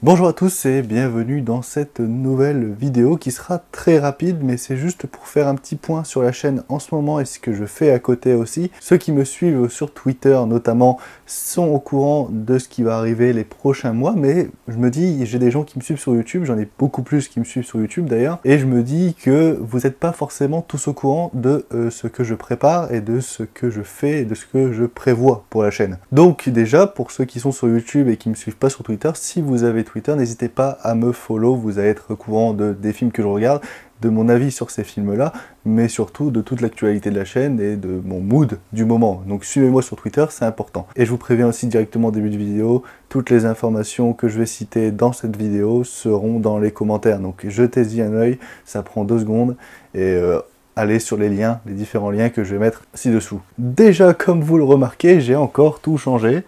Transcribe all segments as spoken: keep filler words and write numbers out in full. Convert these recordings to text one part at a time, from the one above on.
Bonjour à tous et bienvenue dans cette nouvelle vidéo qui sera très rapide, mais c'est juste pour faire un petit point sur la chaîne en ce moment et ce que je fais à côté aussi. Ceux qui me suivent sur Twitter notamment sont au courant de ce qui va arriver les prochains mois, mais je me dis, j'ai des gens qui me suivent sur YouTube, j'en ai beaucoup plus qui me suivent sur YouTube d'ailleurs, et je me dis que vous n'êtes pas forcément tous au courant de euh, ce que je prépare et de ce que je fais et de ce que je prévois pour la chaîne. Donc déjà, pour ceux qui sont sur YouTube et qui me suivent pas sur Twitter, si vous avez Twitter, n'hésitez pas à me follow, vous allez être au courant de, des films que je regarde, de mon avis sur ces films-là, mais surtout de toute l'actualité de la chaîne et de mon mood du moment. Donc suivez-moi sur Twitter, c'est important. Et je vous préviens aussi directement au début de vidéo, toutes les informations que je vais citer dans cette vidéo seront dans les commentaires. Donc jetez-y un œil, ça prend deux secondes, et euh, allez sur les liens, les différents liens que je vais mettre ci-dessous. Déjà, comme vous le remarquez, j'ai encore tout changé.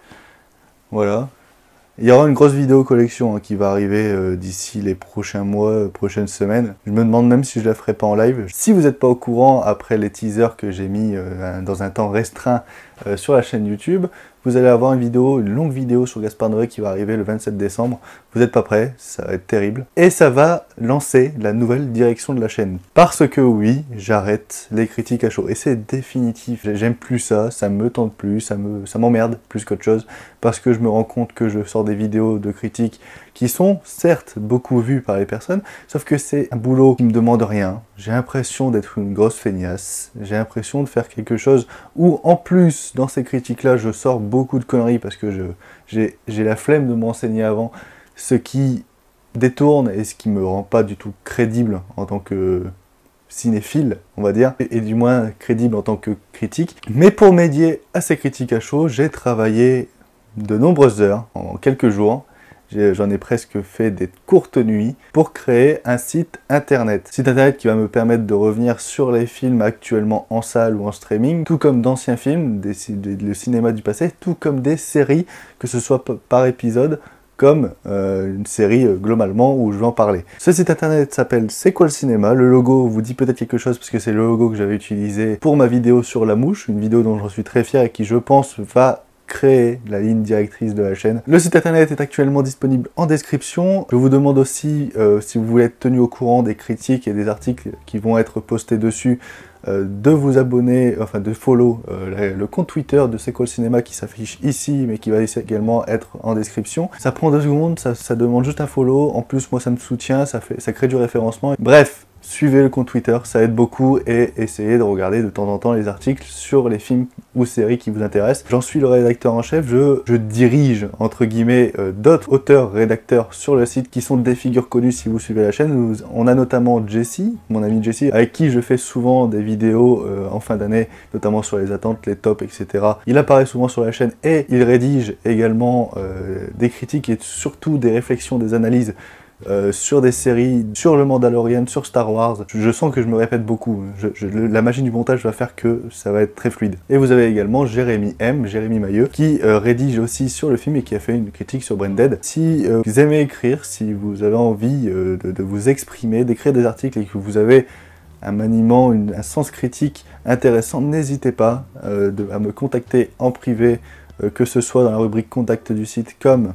Voilà. Il y aura une grosse vidéo collection hein, qui va arriver euh, d'ici les prochains mois, euh, prochaines semaines. Je me demande même si je la ferai pas en live. Si vous n'êtes pas au courant, après les teasers que j'ai mis euh, dans un temps restreint euh, sur la chaîne YouTube, vous allez avoir une vidéo, une longue vidéo sur Gaspard Noé qui va arriver le vingt-sept décembre. Vous n'êtes pas prêts, ça va être terrible. Et ça va lancer la nouvelle direction de la chaîne. Parce que oui, j'arrête les critiques à chaud. Et c'est définitif. J'aime plus ça, ça me tente plus, ça me, ça m'emmerde plus qu'autre chose. Parce que je me rends compte que je sors des vidéos de critiques qui sont certes beaucoup vues par les personnes, sauf que c'est un boulot qui me demande rien. J'ai l'impression d'être une grosse feignasse. J'ai l'impression de faire quelque chose où, en plus, dans ces critiques-là, je sors beaucoup de conneries parce que je, j'ai, j'ai la flemme de m'enseigner avant, ce qui détourne et ce qui me rend pas du tout crédible en tant que cinéphile, on va dire, et, et du moins crédible en tant que critique. Mais pour médier à ces critiques à chaud, j'ai travaillé de nombreuses heures, en quelques jours. J'en ai presque fait des courtes nuits pour créer un site internet. Site internet qui va me permettre de revenir sur les films actuellement en salle ou en streaming, tout comme d'anciens films, des, des, le cinéma du passé, tout comme des séries, que ce soit par épisode, comme euh, une série euh, globalement où je vais en parler. Ce site internet s'appelle C'est quoi le cinéma? Le logo vous dit peut-être quelque chose parce que c'est le logo que j'avais utilisé pour ma vidéo sur la mouche, une vidéo dont je suis très fier et qui je pense va créer la ligne directrice de la chaîne. Le site internet est actuellement disponible en description. Je vous demande aussi, euh, si vous voulez être tenu au courant des critiques et des articles qui vont être postés dessus, euh, de vous abonner, enfin de follow euh, le, le compte Twitter de C'est quoi le cinéma qui s'affiche ici, mais qui va également être en description. Ça prend deux secondes, ça, ça demande juste un follow. En plus, moi, ça me soutient, ça, fait, ça crée du référencement. Bref, suivez le compte Twitter, ça aide beaucoup, et essayez de regarder de temps en temps les articles sur les films ou séries qui vous intéressent. J'en suis le rédacteur en chef, je, je dirige entre guillemets euh, d'autres auteurs, rédacteurs sur le site qui sont des figures connues si vous suivez la chaîne. On a notamment Jessie, mon ami Jessie, avec qui je fais souvent des vidéos euh, en fin d'année, notamment sur les attentes, les tops, et cetera. Il apparaît souvent sur la chaîne et il rédige également euh, des critiques et surtout des réflexions, des analyses Euh, sur des séries, sur le Mandalorian, sur Star Wars. Je, je sens que je me répète beaucoup. Je, je, le, la magie du montage va faire que ça va être très fluide. Et vous avez également Jérémy M, Jérémy Mailleux, qui euh, rédige aussi sur le film et qui a fait une critique sur Braindead. Si euh, vous aimez écrire, si vous avez envie euh, de, de vous exprimer, d'écrire des articles et que vous avez un maniement, une, un sens critique intéressant, n'hésitez pas euh, de, à me contacter en privé, euh, que ce soit dans la rubrique contact du site comme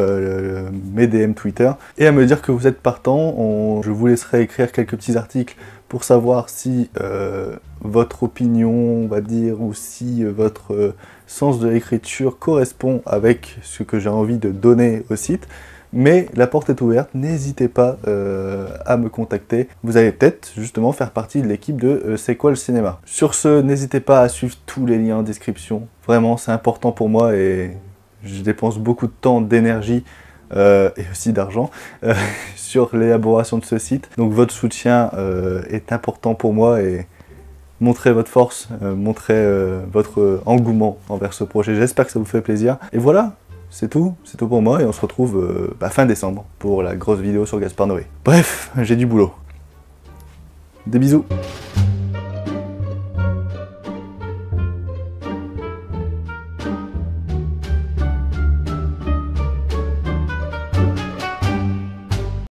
euh, mes D M Twitter, et à me dire que vous êtes partant. On, je vous laisserai écrire quelques petits articles pour savoir si euh, votre opinion, on va dire, ou si euh, votre euh, sens de l'écriture correspond avec ce que j'ai envie de donner au site. Mais la porte est ouverte, n'hésitez pas euh, à me contacter. Vous allez peut-être justement faire partie de l'équipe de euh, C'est quoi le cinéma. Sur ce, n'hésitez pas à suivre tous les liens en description. Vraiment, c'est important pour moi et je dépense beaucoup de temps, d'énergie euh, et aussi d'argent euh, sur l'élaboration de ce site. Donc votre soutien euh, est important pour moi et montrez votre force, euh, montrez euh, votre engouement envers ce projet. J'espère que ça vous fait plaisir. Et voilà. C'est tout, c'est tout pour moi et on se retrouve euh, bah, fin décembre pour la grosse vidéo sur Gaspard Noé. Bref, j'ai du boulot. Des bisous.